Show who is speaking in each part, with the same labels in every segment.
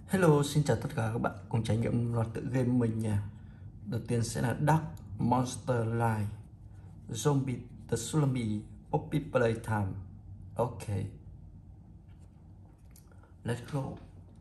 Speaker 1: Hello, xin chào tất cả các bạn cùng trải nghiệm loạt tựa game mình nha. Đầu tiên sẽ là Dark Monster Line, Zombie the Tsunami, Poppy Playtime. Ok, let's go.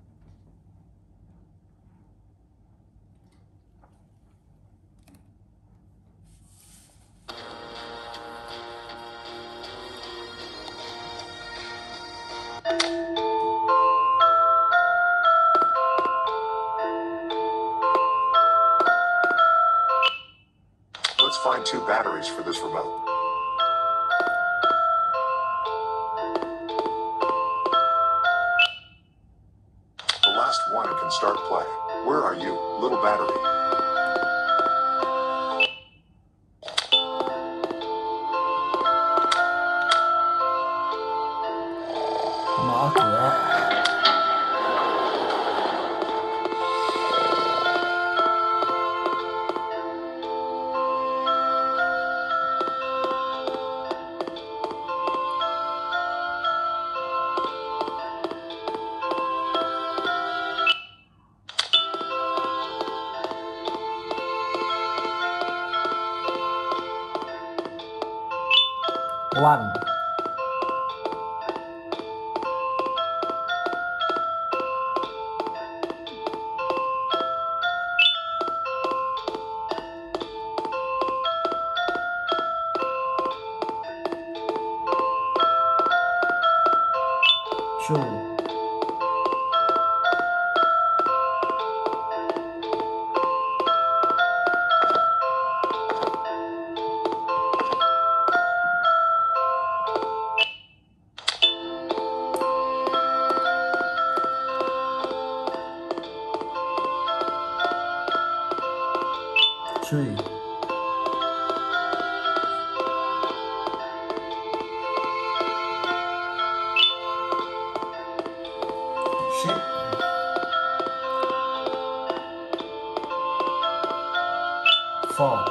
Speaker 2: Let's find 2 batteries for this remote. The last one can start play. Where are you, little battery?
Speaker 1: Mở cửa. One. Two. Three. Shit. Four.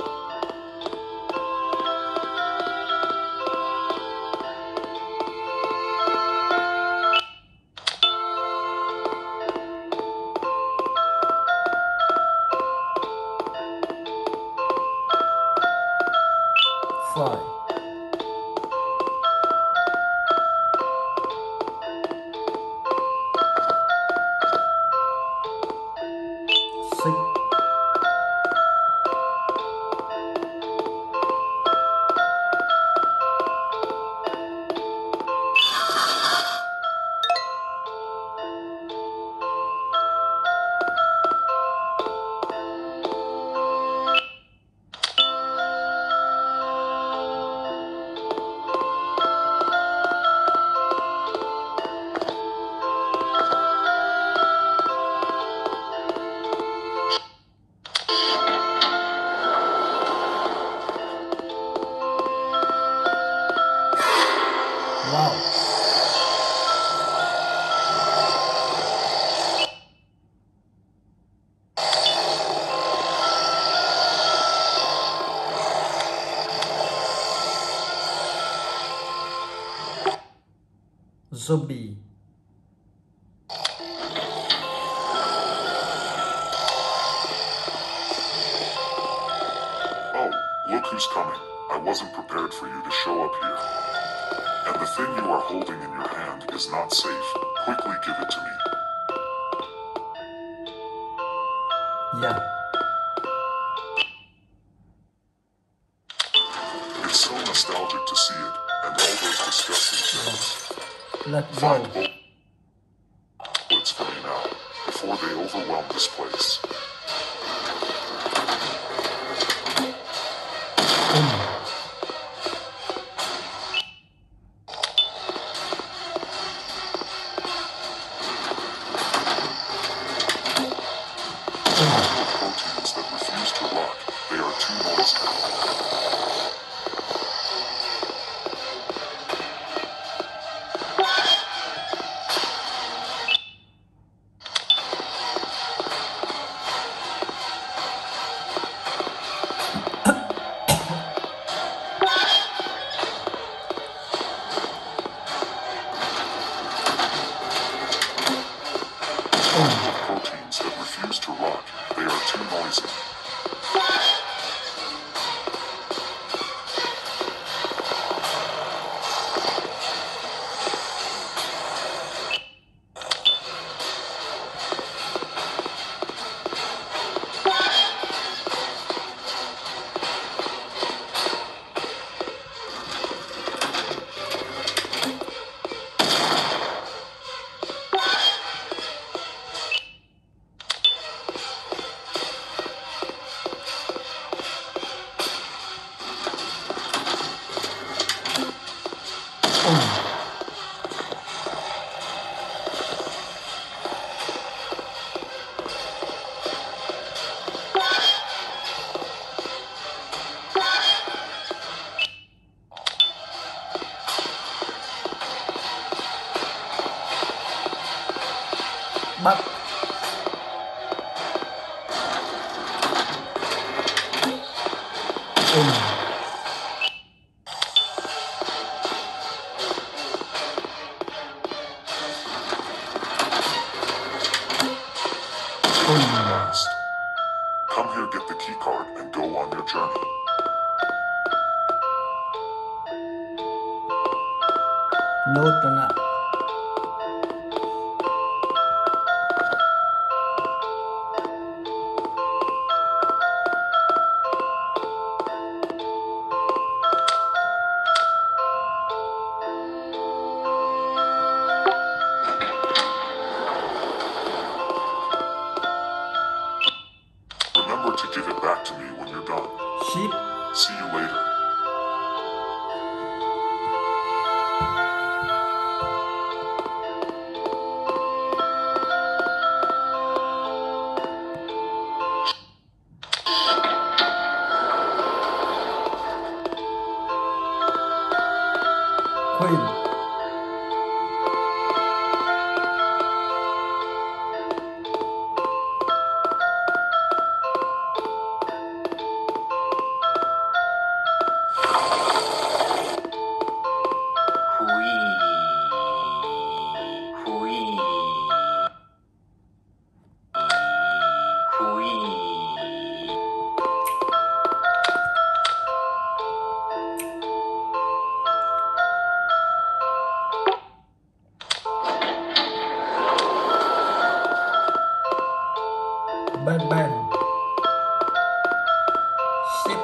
Speaker 1: Five. Six. Wow. Zombie.
Speaker 3: Oh, look who's coming. I wasn't prepared for you to show up here. And the thing you are holding in your hand is not safe. Quickly give it to me.
Speaker 1: Yeah.
Speaker 3: It's so nostalgic to see it, and all those disgusting things.
Speaker 1: Let's
Speaker 3: Find
Speaker 1: go.
Speaker 3: bullets for me now, before they overwhelm this place. Proteins that refuse to rot. They are too noisy. of proteins that refuse to rot. They are too noisy.
Speaker 1: Bắt.
Speaker 3: Last. Come here, get the key card, and go on your journey.
Speaker 1: Nhốt rồi nè.
Speaker 3: Remember to give it back to me when you're done.
Speaker 1: Ship.
Speaker 3: See you later.
Speaker 1: Queen. Ben Ben. Ship.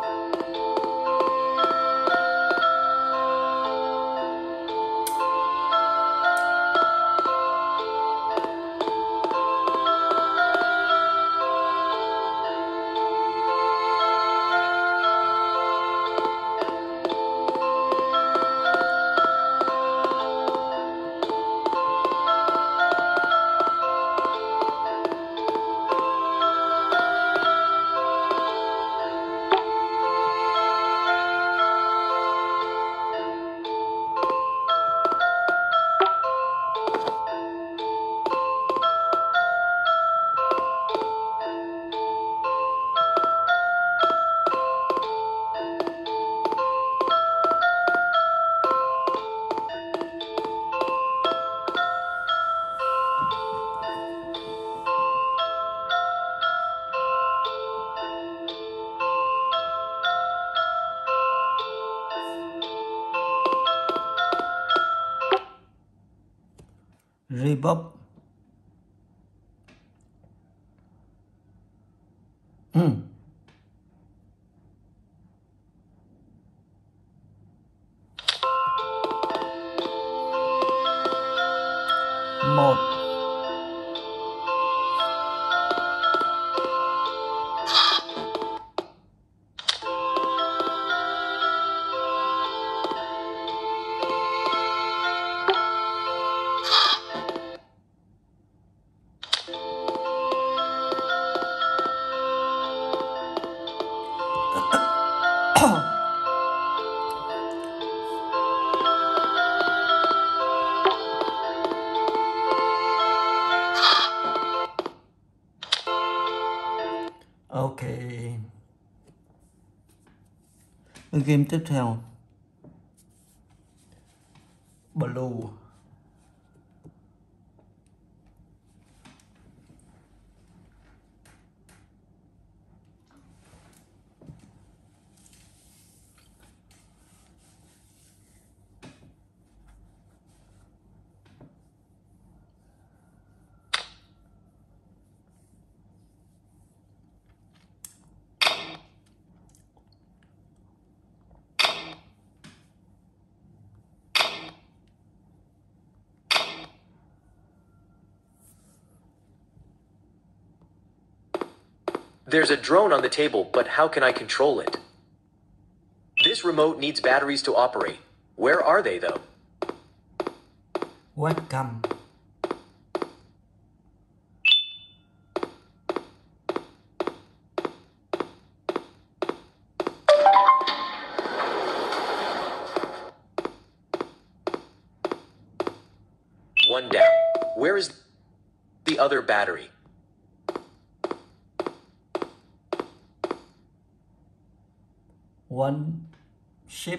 Speaker 1: Reebok. Một. Ok. Game tiếp theo. Blue.
Speaker 4: There's a drone on the table, but how can I control it? This remote needs batteries to operate. Where are they, though?
Speaker 1: Welcome.
Speaker 4: One down. Where is the other battery?
Speaker 1: One ship.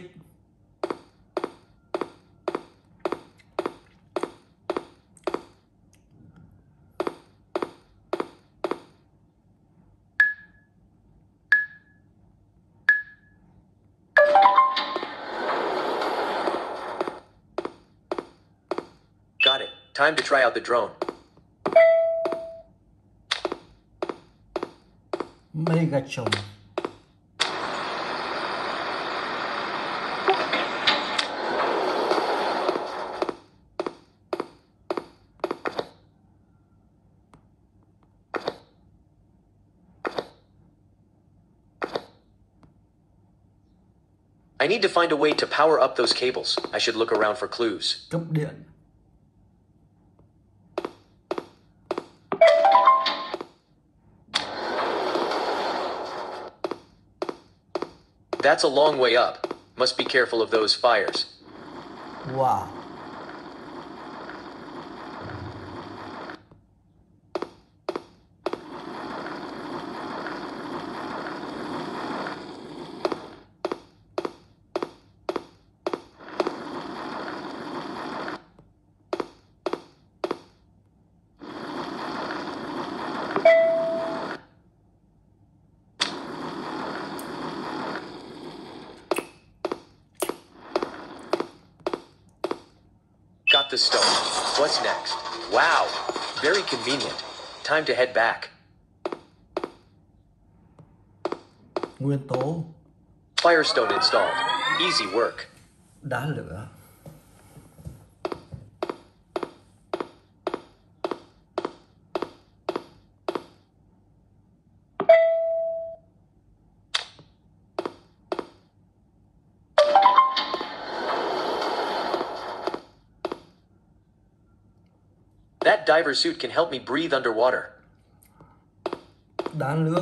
Speaker 4: Got it. Time to try out the drone.
Speaker 1: Megatron.
Speaker 4: I need to find a way to power up those cables. I should look around for clues.
Speaker 1: Cấp điện.
Speaker 4: That's a long way up. Must be careful of those fires.
Speaker 1: Wow.
Speaker 4: Got the stone. What's next? Wow. Very convenient. Time to head back.
Speaker 1: Nguyên tố.
Speaker 4: Firestone installed. Easy work.
Speaker 1: Đá lửa.
Speaker 4: That diver suit can help me breathe underwater.
Speaker 1: Đá nước.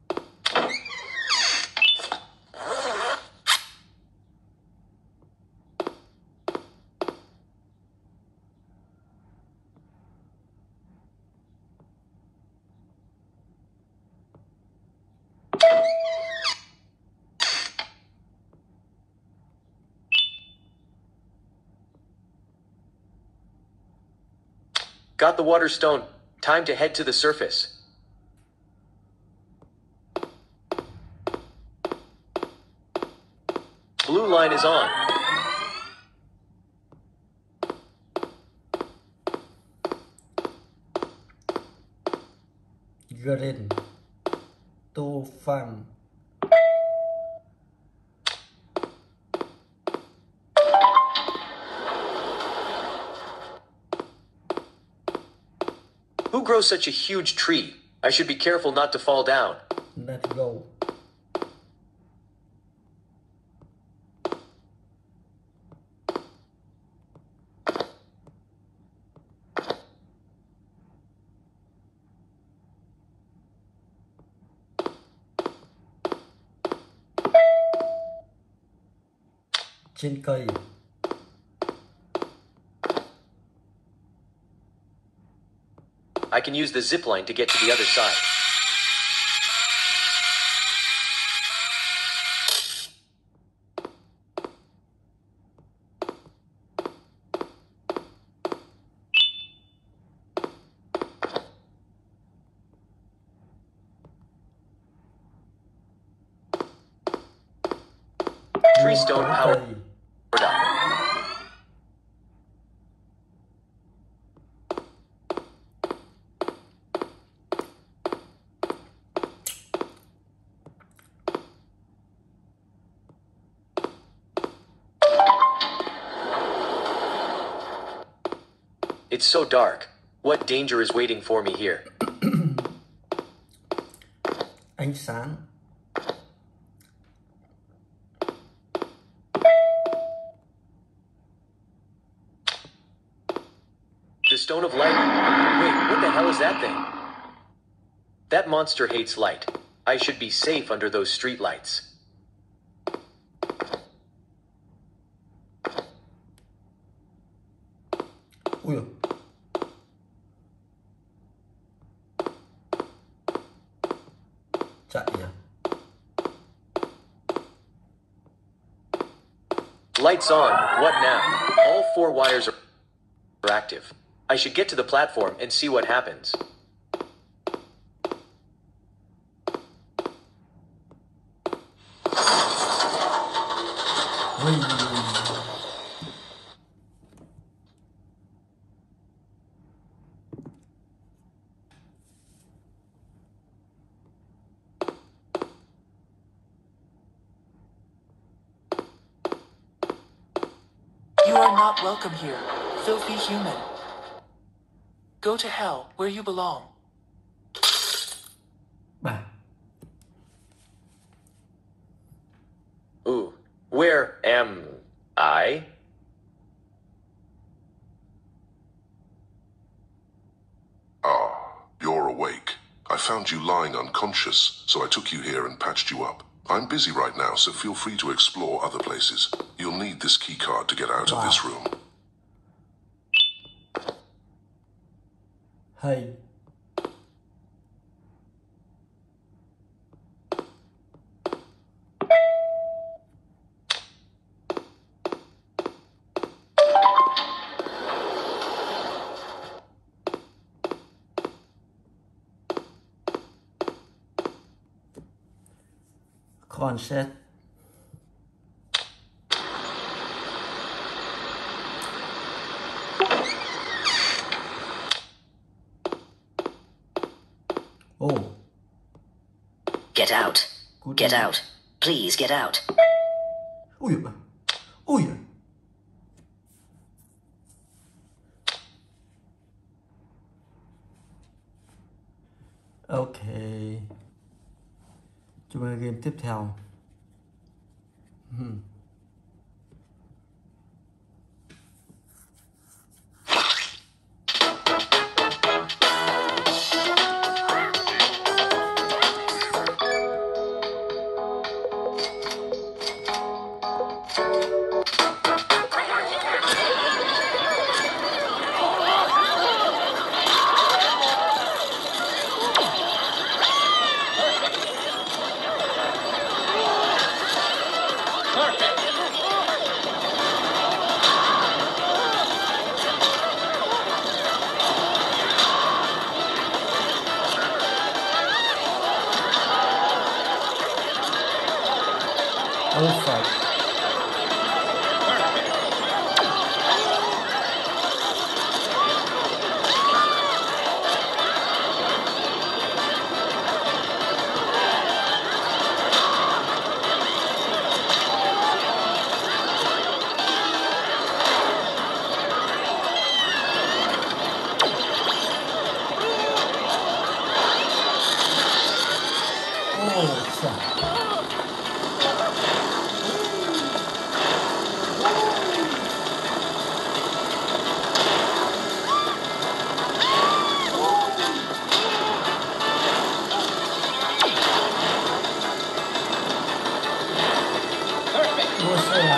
Speaker 4: Got the water stone. Time to head to the surface. Blue line is on.
Speaker 1: Green. Tô Phạm.
Speaker 4: Who grows such a huge tree? I should be careful not to fall down.
Speaker 1: Let's go. Trên cây.
Speaker 4: I can use the zip line to get to the other side. Tree stone powered up. It's so dark. What danger is waiting for me here?
Speaker 1: Ánh sáng.
Speaker 4: The Stone of Light. Wait, what the hell is that thing? That monster hates light. I should be safe under those street lights.
Speaker 1: Ui. Chạy à?
Speaker 4: Lights on. What now? All 4 wires are active. I should get to the platform and see what happens.
Speaker 1: Ui.
Speaker 5: You are not welcome here, filthy human. Go to hell, where you belong.
Speaker 1: Bà.
Speaker 4: Ooh, where am I?
Speaker 3: Ah, you're awake. I found you lying unconscious, so I took you here and patched you up. I'm busy right now, so feel free to explore other places. You'll need this keycard to get out of this room.
Speaker 1: Hay. Concept. Oh.
Speaker 6: Get out.
Speaker 1: Good
Speaker 6: Get
Speaker 1: one.
Speaker 6: out. Please get out.
Speaker 1: Ui. Ui. Ok. Chúng ta game tiếp theo. Oh fuck. Oh fuck. Đua xe à?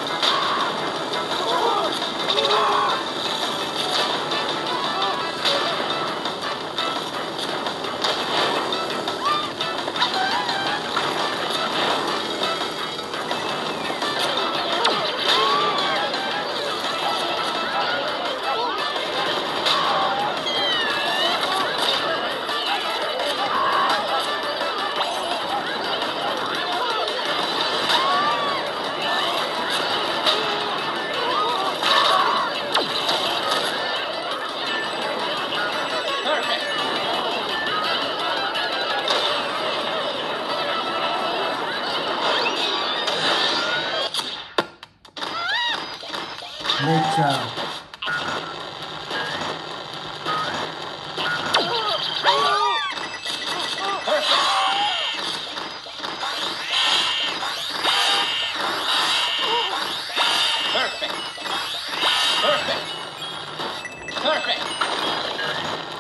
Speaker 1: Nature.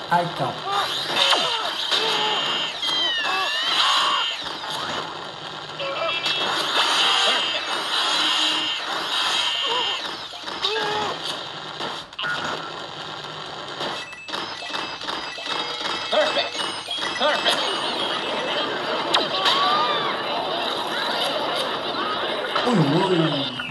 Speaker 1: Ai Cập.
Speaker 5: Perfect. Perfect.
Speaker 1: Ui ui.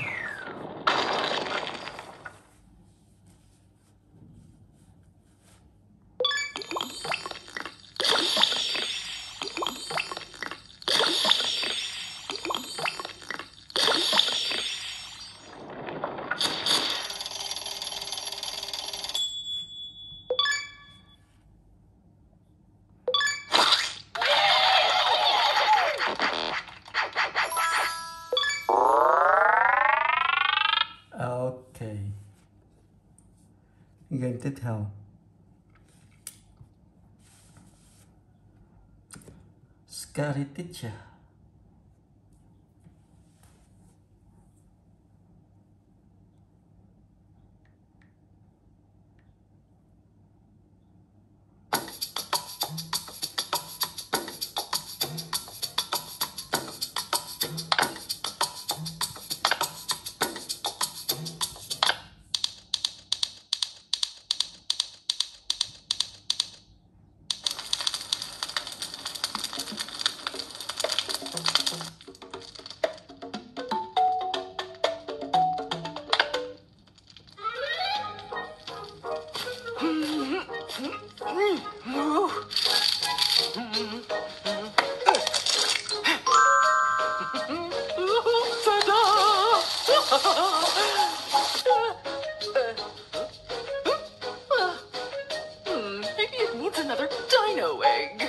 Speaker 1: Ok. Game tiếp theo. Scary Teacher.
Speaker 5: Maybe it needs another dino egg.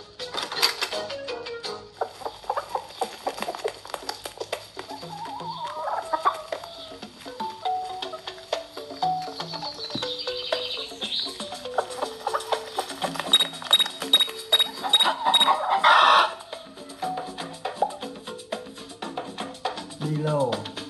Speaker 1: Lilo.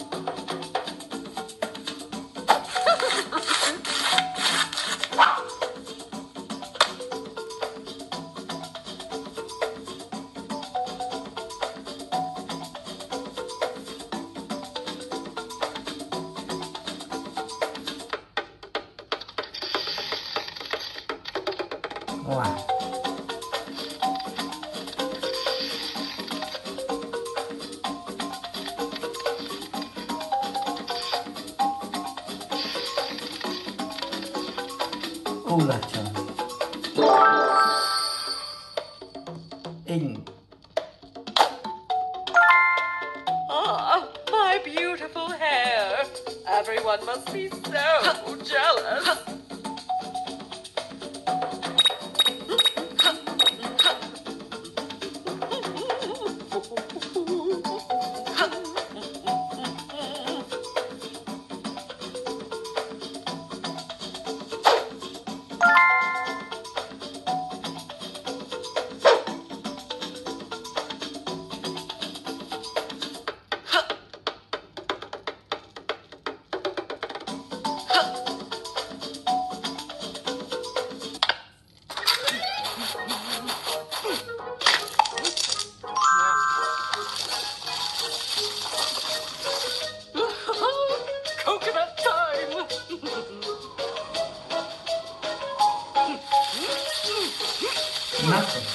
Speaker 1: Wow. Là trời. In.
Speaker 7: Ah, my beautiful hair. Everyone must be so jealous.
Speaker 5: Coconut time.
Speaker 1: Nothing.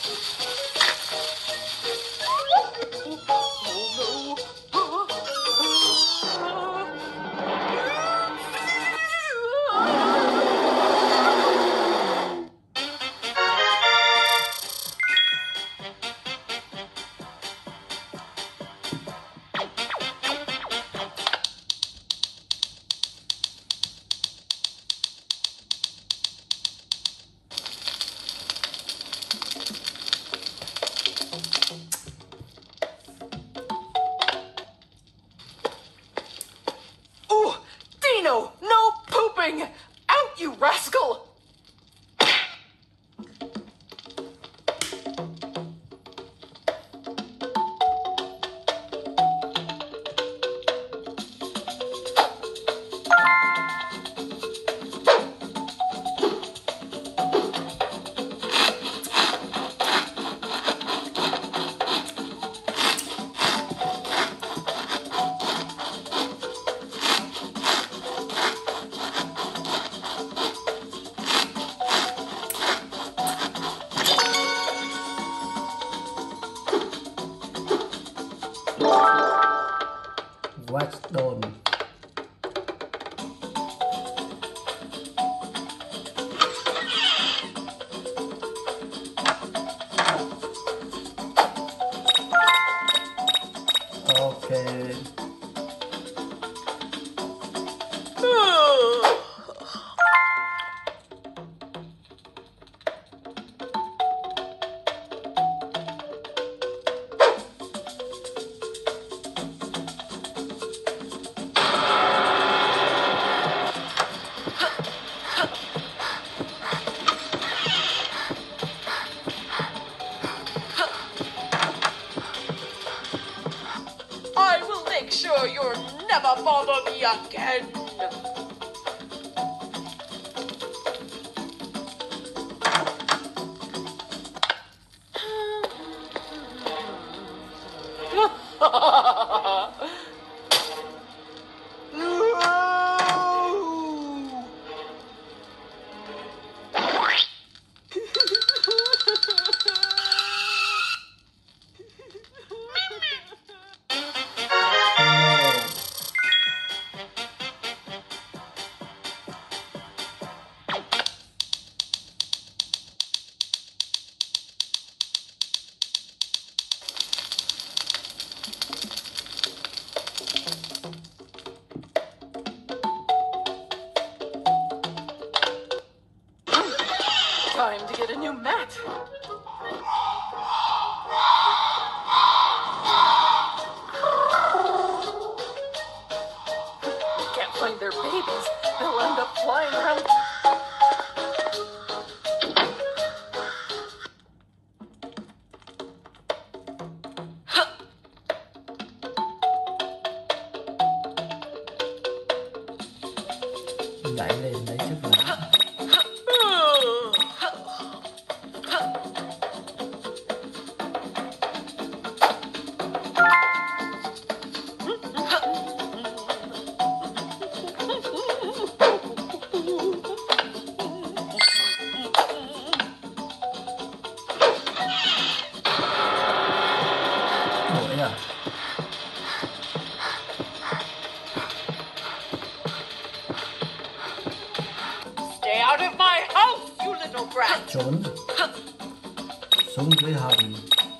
Speaker 5: Ooh, Dino, no pooping! Out, you rascal!
Speaker 7: sure you'll never bother me again.
Speaker 5: Time to get a new mat. Can't find their babies. They'll end up flying around.
Speaker 1: Nhảy lên lấy sức nặng. Nổi à?
Speaker 7: Stay out of my house, you little brat.
Speaker 1: Trốn. Xuống dưới hầm.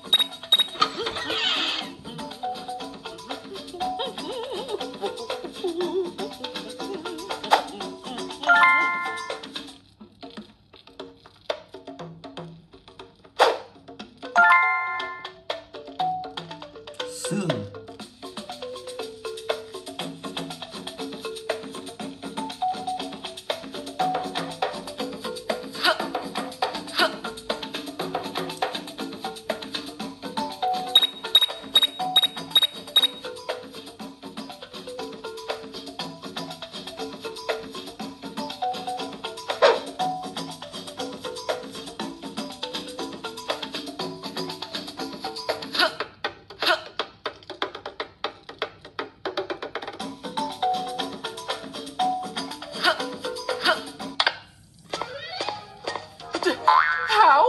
Speaker 1: Xương.
Speaker 5: How?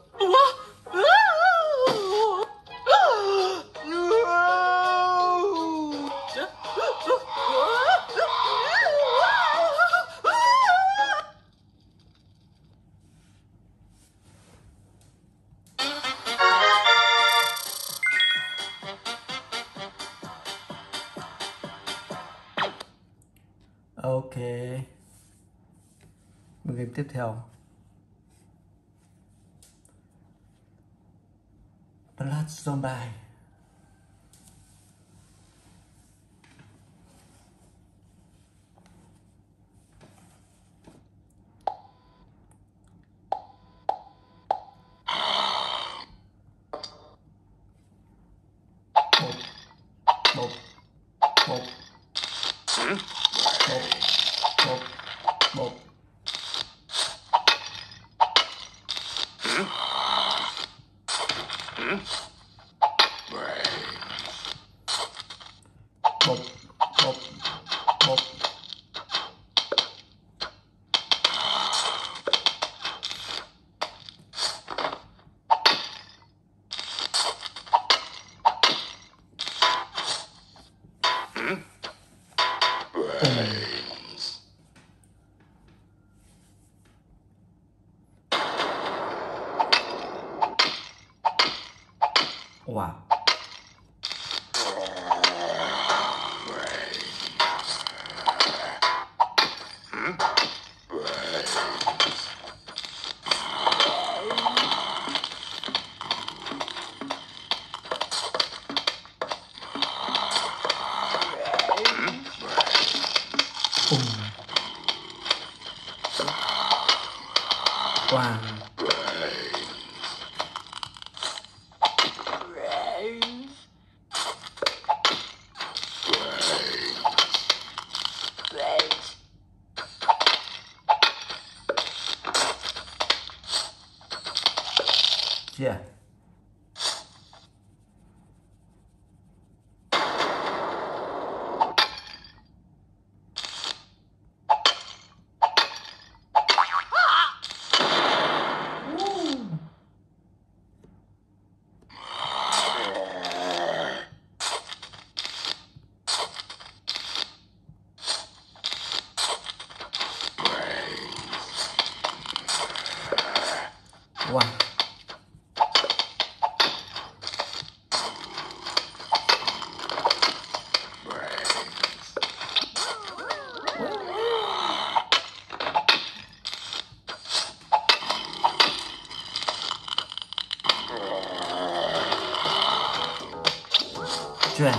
Speaker 1: Ok. Game tiếp theo. Blood Zombie. Bột. Bột. Bột. Bột. Bột. Bột. Bột. Bột. Bột. Wow. Wow. Yeah. Wow. Chuyện.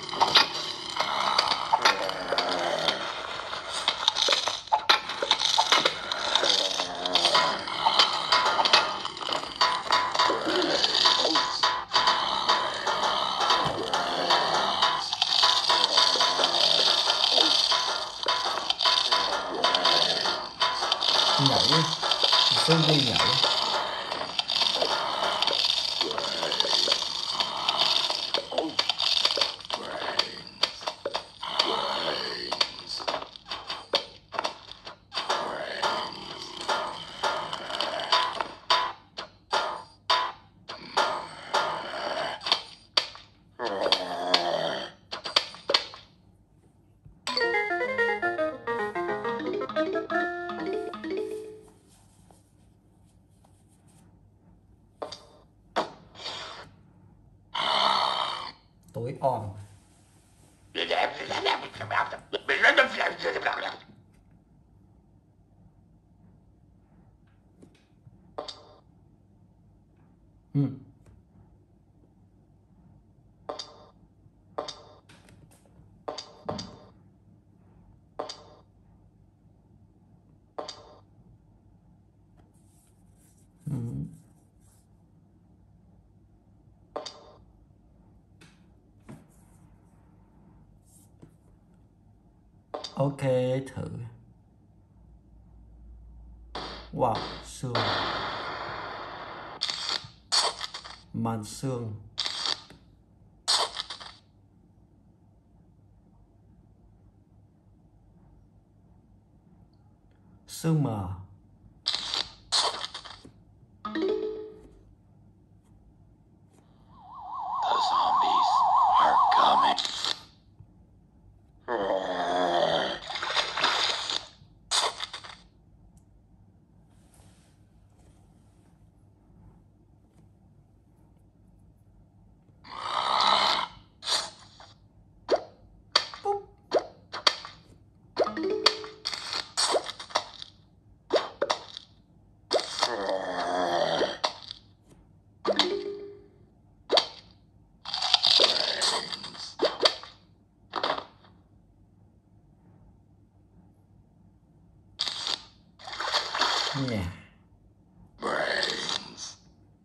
Speaker 1: Nhảy. Sơn đi nhảy. Tối om. Ok, thử. Wow, xương. Màn xương. Sương mờ.
Speaker 8: The zombies are coming.
Speaker 1: Yeah.
Speaker 8: Brains.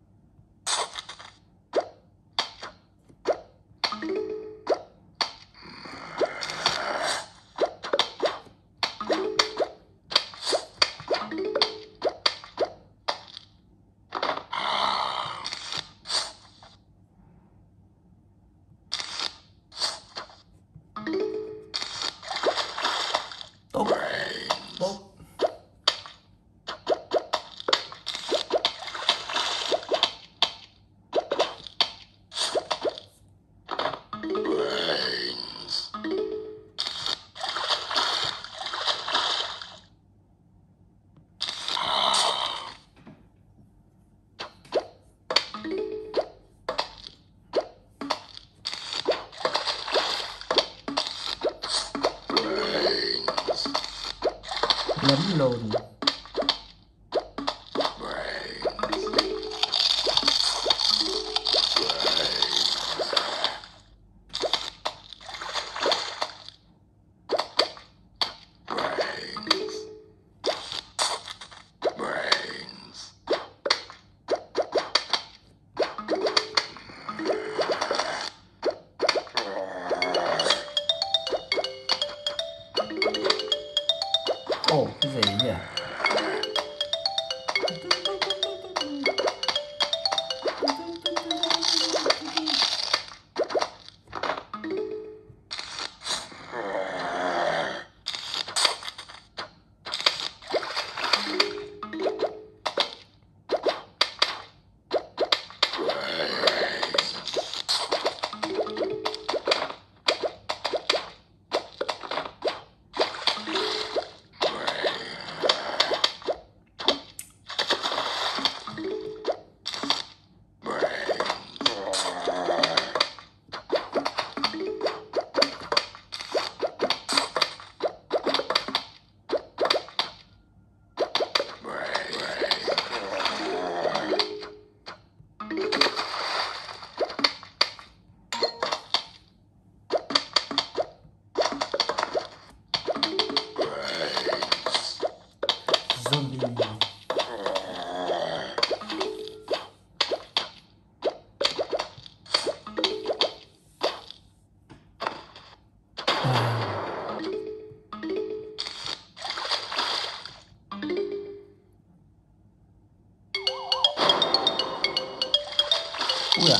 Speaker 1: Tốt. Tốt. Lấm lồn. Ồ, cái gì nhỉ? Ui à.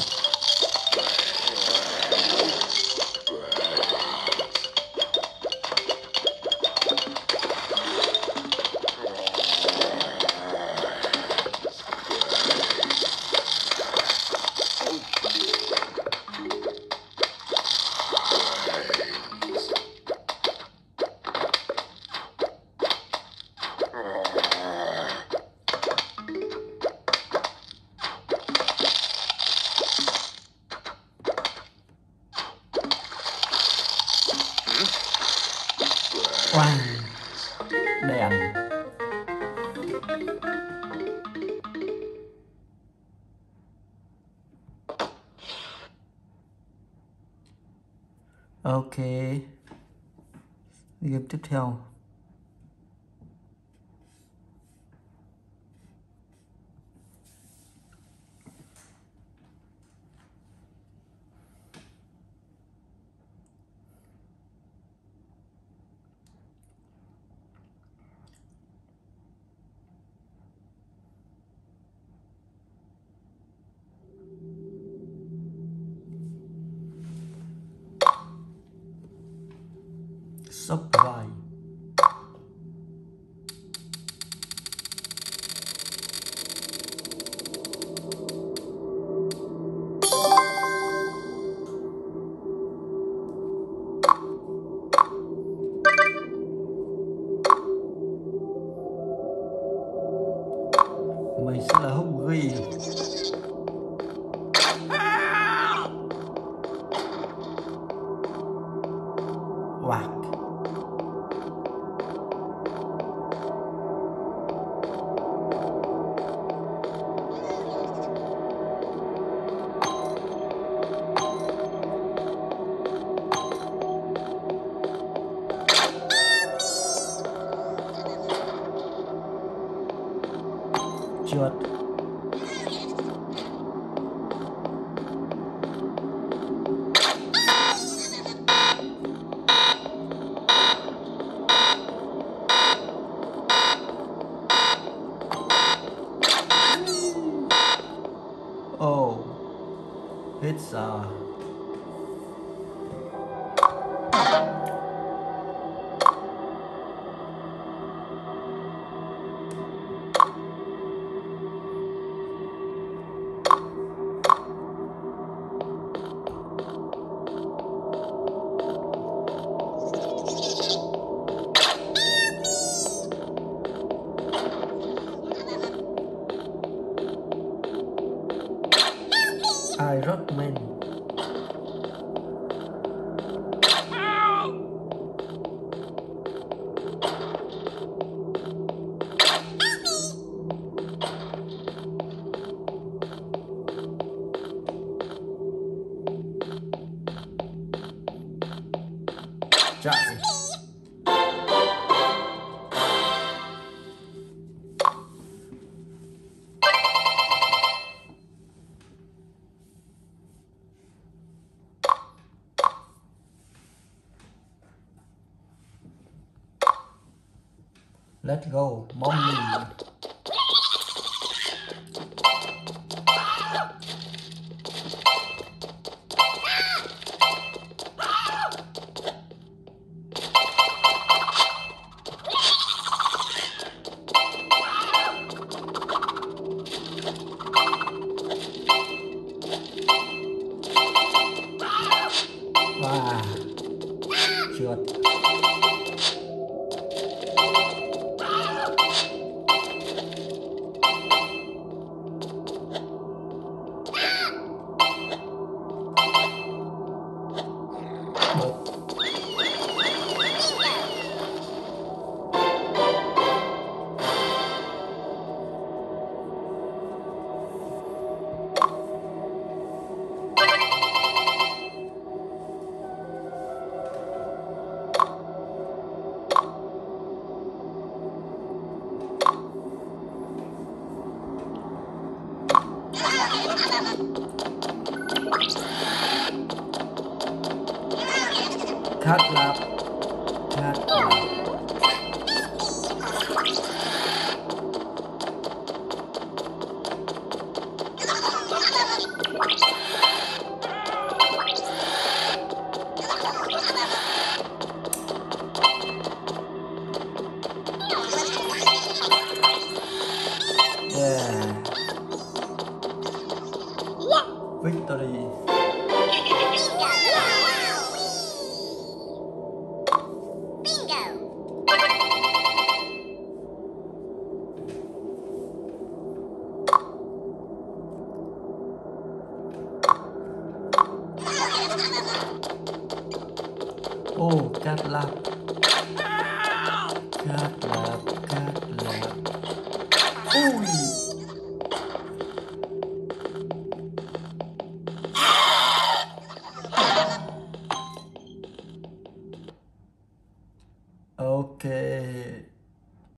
Speaker 1: Wow. Đèn. Ok. Game tiếp theo. Subway. Mình sẽ là Hungry. Wow. Trượt. Oh, hết giờ. Iron Man. Chạy. Let's go, mommy. Wow. Trượt. Cat lab. Cat lab. Victory. Oh, cat lap. Cat lap, cat lap. Ui. Okay.